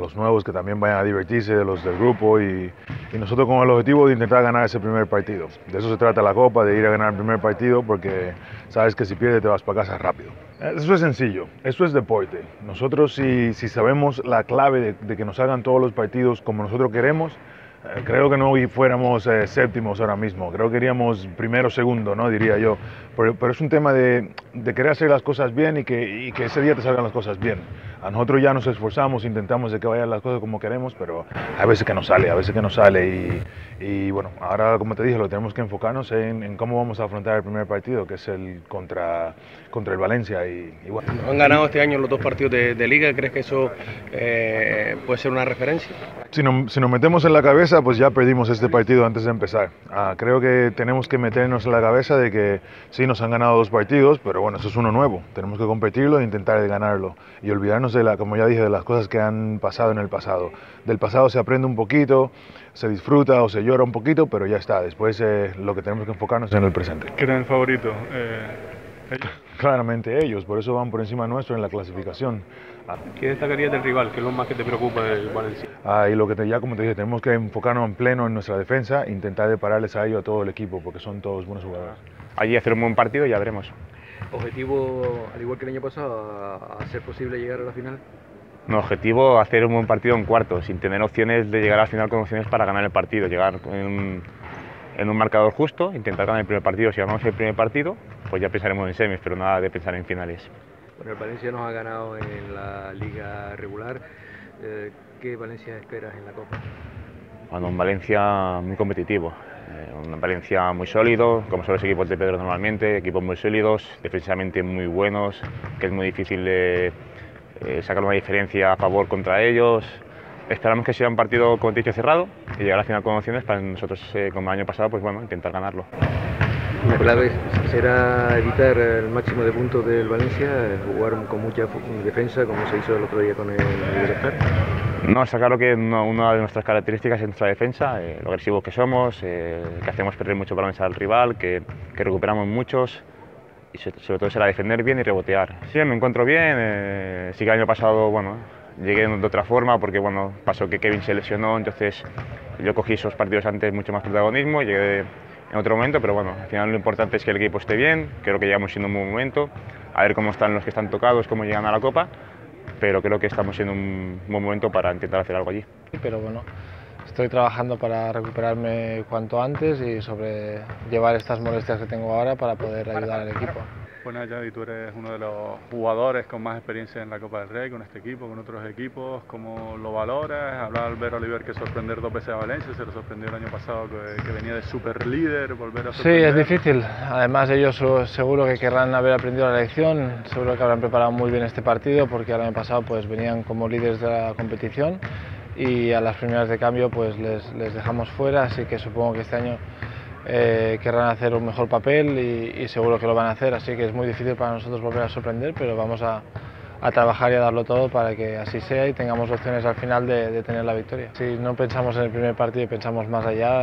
los nuevos que también vayan a divertirse, de los del grupo y nosotros con el objetivo de intentar ganar ese primer partido. De eso se trata la Copa, de ir a ganar el primer partido porque sabes que si pierdes te vas para casa rápido. Eso es sencillo, eso es deporte. Nosotros si sabemos la clave de que nos hagan todos los partidos como nosotros queremos, creo que no fuéramos séptimos ahora mismo, creo que iríamos primero o segundo, ¿no? Diría yo. Pero es un tema de querer hacer las cosas bien y que ese día te salgan las cosas bien. A nosotros ya nos esforzamos, intentamos de que vayan las cosas como queremos, pero hay veces que no sale, a veces que no sale y bueno, ahora como te dije, lo tenemos que enfocarnos en cómo vamos a afrontar el primer partido, que es el contra el Valencia y bueno. Han ganado este año los dos partidos de Liga, ¿crees que eso puede ser una referencia? Si nos metemos en la cabeza, pues ya perdimos este partido antes de empezar. Creo que tenemos que meternos en la cabeza de que sí nos han ganado dos partidos, pero bueno, eso es uno nuevo. Tenemos que competirlo e intentar ganarlo y olvidarnos como ya dije, de las cosas que han pasado en el pasado. Del pasado se aprende un poquito, se disfruta o se llora un poquito, pero ya está. Después lo que tenemos que enfocarnos es en el presente. ¿Quién es el favorito? Ellos. Claramente ellos, por eso van por encima nuestro en la clasificación. ¿Qué destacarías del rival? ¿Qué es lo más que te preocupa del Valencia? Y lo que ya como te dije, tenemos que enfocarnos en pleno en nuestra defensa, intentar de pararles a ellos a todo el equipo, porque son todos buenos jugadores. Allí hacer un buen partido y ya veremos. ¿Objetivo, al igual que el año pasado, a ser posible llegar a la final? No, objetivo hacer un buen partido en cuartos, sin tener opciones de llegar a la final con opciones para ganar el partido, llegar en un marcador justo, intentar ganar el primer partido. Si ganamos el primer partido, pues ya pensaremos en semis, pero nada de pensar en finales. Bueno, el Valencia nos ha ganado en la liga regular. ¿Qué Valencia esperas en la Copa? Bueno, un Valencia muy competitivo, un Valencia muy sólido, como son los equipos de Pedro normalmente, equipos muy sólidos, defensivamente muy buenos, que es muy difícil de sacar una diferencia a favor contra ellos. Esperamos que sea un partido, como te he dicho, cerrado y llegar a la final con opciones para nosotros, como el año pasado, pues bueno, intentar ganarlo. La clave será evitar el máximo de puntos del Valencia, jugar con mucha defensa como se hizo el otro día con el Gibraltar. No, está claro que una de nuestras características es nuestra defensa, lo agresivos que somos, que hacemos perder muchos balones al rival, que recuperamos muchos y sobre todo será defender bien y rebotear. Sí, me encuentro bien, sí que el año pasado, bueno, llegué de otra forma porque bueno, pasó que Kevin se lesionó, entonces yo cogí esos partidos antes mucho más protagonismo y llegué en otro momento, pero bueno, al final lo importante es que el equipo esté bien, creo que llegamos siendo un buen momento, a ver cómo están los que están tocados, cómo llegan a la Copa, pero creo que estamos en un buen momento para intentar hacer algo allí. Pero bueno, estoy trabajando para recuperarme cuanto antes y sobre llevar estas molestias que tengo ahora para poder ayudar al equipo. Bueno, Yadi, tú eres uno de los jugadores con más experiencia en la Copa del Rey, con este equipo, con otros equipos. ¿Cómo lo valoras? Hablaba Albert Oliver que sorprender dos veces a Valencia, se lo sorprendió el año pasado que venía de super líder, volver a sorprender. Sí, es difícil. Además ellos seguro que querrán haber aprendido la lección, seguro que habrán preparado muy bien este partido porque el año pasado pues venían como líderes de la competición y a las primeras de cambio pues les dejamos fuera, así que supongo que este año querrán hacer un mejor papel y seguro que lo van a hacer, así que es muy difícil para nosotros volver a sorprender, pero vamos a trabajar y a darlo todo para que así sea y tengamos opciones al final de tener la victoria. Si no pensamos en el primer partido y pensamos más allá,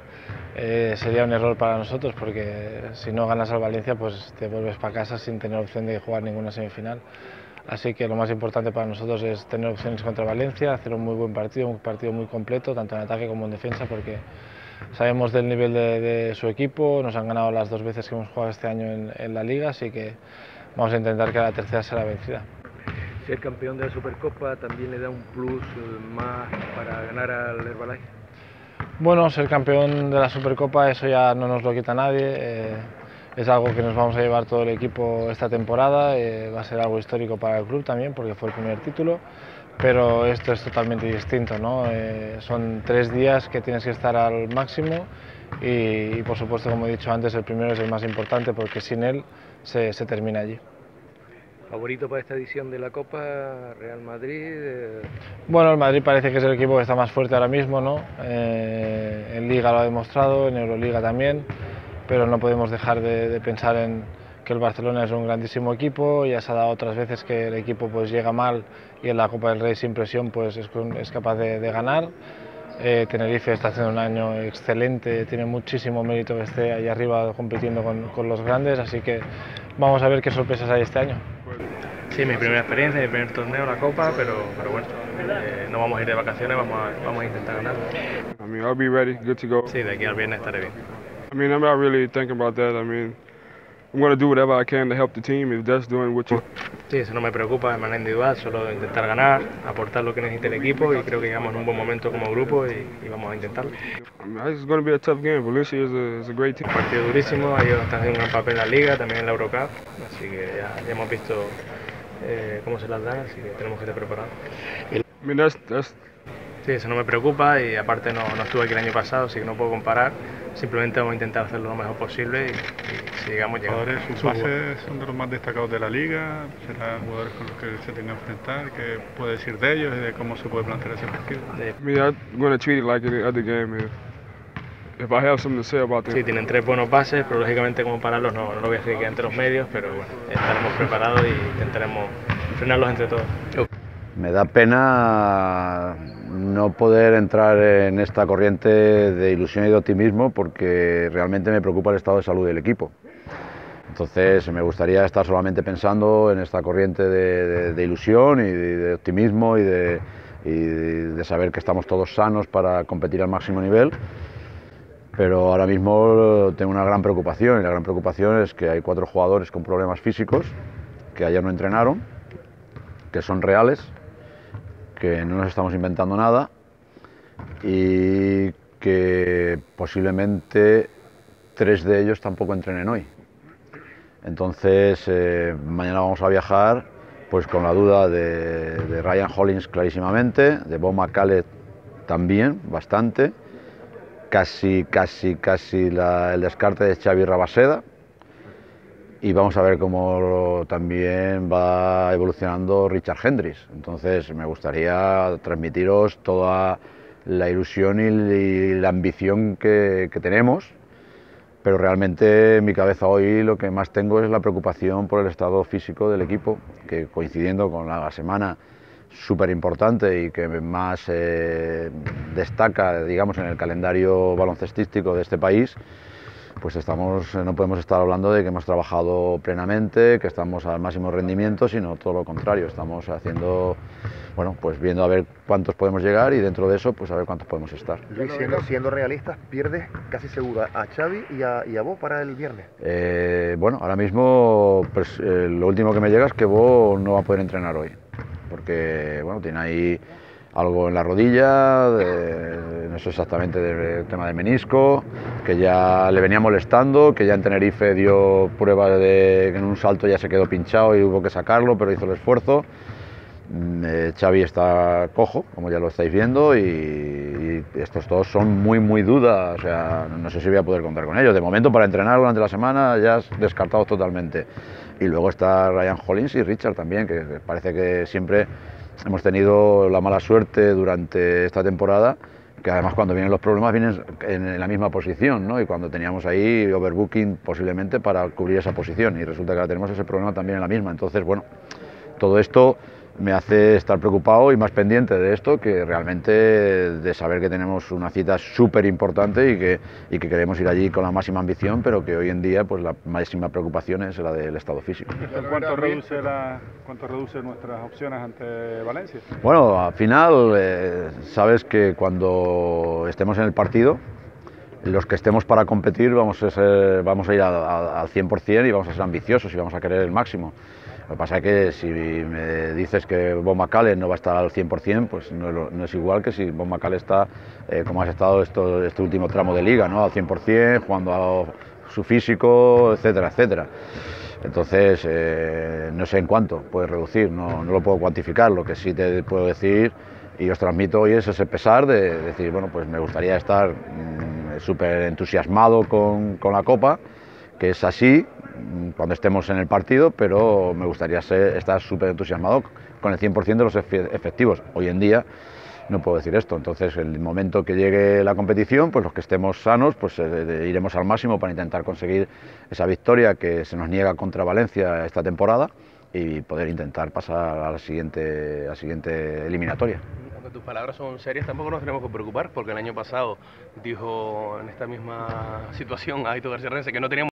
sería un error para nosotros porque si no ganas al Valencia pues te vuelves para casa sin tener opción de jugar ninguna semifinal. Así que lo más importante para nosotros es tener opciones contra Valencia, hacer un muy buen partido, un partido muy completo, tanto en ataque como en defensa, porque sabemos del nivel de su equipo, nos han ganado las dos veces que hemos jugado este año en la Liga, así que vamos a intentar que la tercera sea la vencida. Ser campeón de la Supercopa también le da un plus más para ganar al Herbalife. Bueno, ser campeón de la Supercopa eso ya no nos lo quita nadie, es algo que nos vamos a llevar todo el equipo esta temporada, va a ser algo histórico para el club también porque fue el primer título, pero esto es totalmente distinto, ¿no? Son 3 días que tienes que estar al máximo y por supuesto, como he dicho antes, el primero es el más importante porque sin él se termina allí. ¿Favorito para esta edición de la Copa, Real Madrid? Bueno, el Madrid parece que es el equipo que está más fuerte ahora mismo, ¿no? En Liga lo ha demostrado, en Euroliga también, pero no podemos dejar de pensar en que el Barcelona es un grandísimo equipo, ya se ha dado otras veces que el equipo pues llega mal y en la Copa del Rey sin presión pues es capaz de ganar. Tenerife está haciendo un año excelente, tiene muchísimo mérito que esté ahí arriba compitiendo con los grandes, así que vamos a ver qué sorpresas hay este año. Sí, mi primera experiencia, mi primer torneo, la Copa, pero bueno, no vamos a ir de vacaciones, vamos a intentar ganar. I mean, I'll be ready, good to go. Sí, de aquí al viernes estaré bien. I mean, I'm not really thinking about that. I mean, I'm going to do whatever I can to help the team if that's doing what you... Sí, eso no me preocupa de manera individual, solo intentar ganar, aportar lo que necesite el equipo y creo que llegamos en un buen momento como grupo y vamos a intentarlo. I mean, it's going to be a tough game. Valencia is a great team. Un partido durísimo, ellos están haciendo un gran papel en la Liga, también en la Eurocup, así que ya hemos visto cómo se las dan, así que tenemos que estar preparados. I mean, that's Sí, eso no me preocupa y aparte no estuve aquí el año pasado, así que no puedo comparar. Simplemente vamos a intentar hacerlo lo mejor posible y si llegamos, llegamos. Sus bases son de los más destacados de la liga, serán jugadores con los que se tenga que enfrentar, ¿qué puede decir de ellos y de cómo se puede plantear ese partido? I mean, I'm going to treat it like any other game. If I have something to say about them. Sí, tienen 3 buenos bases, pero lógicamente como pararlos no lo voy a decir que entre los medios, pero bueno, estaremos preparados y intentaremos frenarlos entre todos. Me da pena no poder entrar en esta corriente de ilusión y de optimismo porque realmente me preocupa el estado de salud del equipo. Entonces me gustaría estar solamente pensando en esta corriente de ilusión y de optimismo y de saber que estamos todos sanos para competir al máximo nivel. Pero ahora mismo tengo una gran preocupación y la gran preocupación es que hay 4 jugadores con problemas físicos que ayer no entrenaron, que son reales, que no nos estamos inventando nada y que posiblemente 3 de ellos tampoco entrenen hoy. Entonces mañana vamos a viajar pues con la duda de Ryan Hollins clarísimamente, de Bob McCallet también bastante, casi el descarte de Xavi Rabaseda. Y vamos a ver cómo también va evolucionando Richard Hendricks. Entonces me gustaría transmitiros toda la ilusión y la ambición que tenemos, pero realmente en mi cabeza hoy lo que más tengo es la preocupación por el estado físico del equipo, que coincidiendo con la semana súper importante y que más destaca, digamos, en el calendario baloncestístico de este país, pues no podemos estar hablando de que hemos trabajado plenamente, que estamos al máximo rendimiento, sino todo lo contrario, estamos haciendo, bueno, pues viendo a ver cuántos podemos llegar y dentro de eso, pues a ver cuántos podemos estar. Luis, siendo realistas, pierdes casi seguro a Xavi y a Bo para el viernes. Bueno, ahora mismo pues, lo último que me llega es que Bo no va a poder entrenar hoy, porque bueno, tiene ahí algo en la rodilla, no sé exactamente del tema de menisco, que ya le venía molestando, que ya en Tenerife dio prueba de que en un salto ya se quedó pinchado y hubo que sacarlo, pero hizo el esfuerzo. Xavi está cojo, como ya lo estáis viendo, y estos dos son muy dudas, o sea, no sé si voy a poder contar con ellos. De momento, para entrenar durante la semana ya descartados totalmente. Y luego está Ryan Hollins y Richard también, que parece que siempre hemos tenido la mala suerte durante esta temporada, que además cuando vienen los problemas vienen en la misma posición, ¿no? Y cuando teníamos ahí overbooking posiblemente para cubrir esa posición, y resulta que ahora tenemos ese problema también en la misma. Entonces, bueno, todo esto me hace estar preocupado y más pendiente de esto que realmente de saber que tenemos una cita súper importante y que queremos ir allí con la máxima ambición, pero que hoy en día pues la máxima preocupación es la del estado físico. ¿Cuánto reduce nuestras opciones ante Valencia? Bueno, al final sabes que cuando estemos en el partido, los que estemos para competir vamos a ir al 100% y vamos a ser ambiciosos y vamos a querer el máximo. Lo que pasa es que si me dices que Bob McCallet no va a estar al 100%, pues no es igual que si Bob McCallet está, como has estado este último tramo de liga, ¿no? Al 100%, jugando a su físico, etcétera, etcétera. Entonces, no sé en cuánto puede reducir, no lo puedo cuantificar. Lo que sí te puedo decir y os transmito hoy es ese pesar de decir, bueno, pues me gustaría estar súper entusiasmado con la Copa, que es así cuando estemos en el partido, pero me gustaría estar súper entusiasmado con el 100% de los efectivos. Hoy en día no puedo decir esto, entonces el momento que llegue la competición, pues los que estemos sanos, pues iremos al máximo para intentar conseguir esa victoria que se nos niega contra Valencia esta temporada y poder intentar pasar a la siguiente eliminatoria. Aunque tus palabras son serias, tampoco nos tenemos que preocupar, porque el año pasado dijo en esta misma situación a Aito García Rense que no teníamos